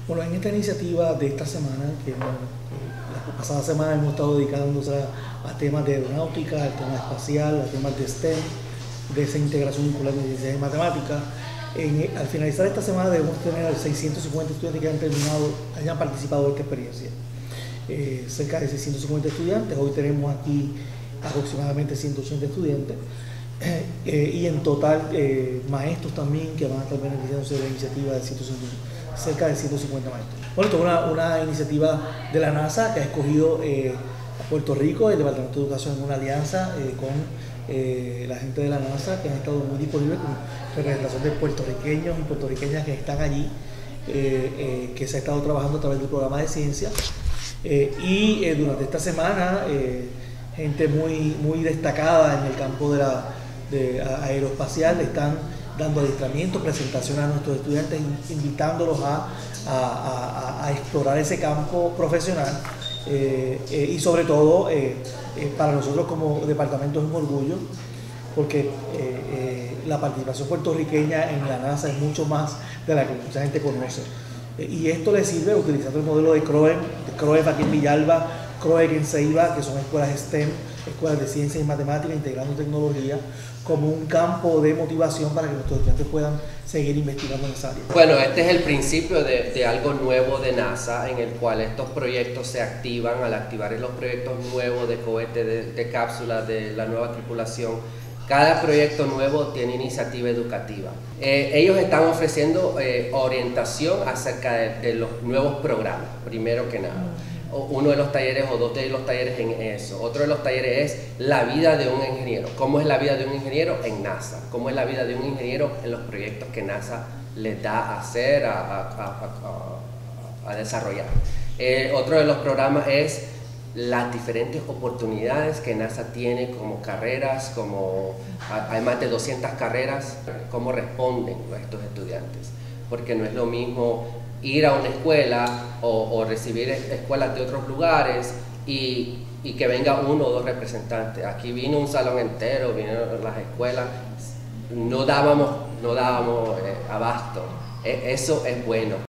Bueno, en esta iniciativa de esta semana, la pasada semana hemos estado dedicándonos a temas de aeronáutica, al tema espacial, a temas de STEM, de esa integración vinculada de ciencias y matemáticas. Al finalizar esta semana debemos tener 650 estudiantes que hayan participado de esta experiencia. Cerca de 650 estudiantes, hoy tenemos aquí aproximadamente 180 estudiantes. Y en total maestros también que van a estar beneficiándose de la iniciativa de cerca de 150 maestros. Bueno, esto es una iniciativa de la NASA que ha escogido a Puerto Rico, el Departamento de Educación, en una alianza con la gente de la NASA, que han estado muy disponibles con representación de puertorriqueños y puertorriqueñas que están allí, que se ha estado trabajando a través del programa de ciencia. Y durante esta semana, gente muy destacada en el campo de aeroespacial le están dando adiestramiento, presentación a nuestros estudiantes, invitándolos a explorar ese campo profesional. Y sobre todo, para nosotros como departamento es un orgullo, porque la participación puertorriqueña en la NASA es mucho más de la que mucha gente conoce. Y esto le sirve utilizando el modelo de CROEF aquí en Villalba, CROEC en Ceiba, que son escuelas STEM, escuelas de ciencias y matemáticas, integrando tecnología, como un campo de motivación para que nuestros estudiantes puedan seguir investigando en esa área. Bueno, este es el principio de algo nuevo de NASA, en el cual estos proyectos se activan. Al activar los proyectos nuevos de cohete, de cápsula, de la nueva tripulación, cada proyecto nuevo tiene iniciativa educativa. Ellos están ofreciendo orientación acerca de los nuevos programas, primero que nada. Uno de los talleres o dos de los talleres en eso. Otro de los talleres es la vida de un ingeniero. ¿Cómo es la vida de un ingeniero en NASA? ¿Cómo es la vida de un ingeniero en los proyectos que NASA les da a hacer, a desarrollar? Otro de los programas es las diferentes oportunidades que NASA tiene como carreras, hay más de 200 carreras, cómo responden estos estudiantes. Porque no es lo mismo ir a una escuela o recibir escuelas de otros lugares y que venga uno o dos representantes. Aquí vino un salón entero, vinieron las escuelas, no dábamos abasto. Eso es bueno.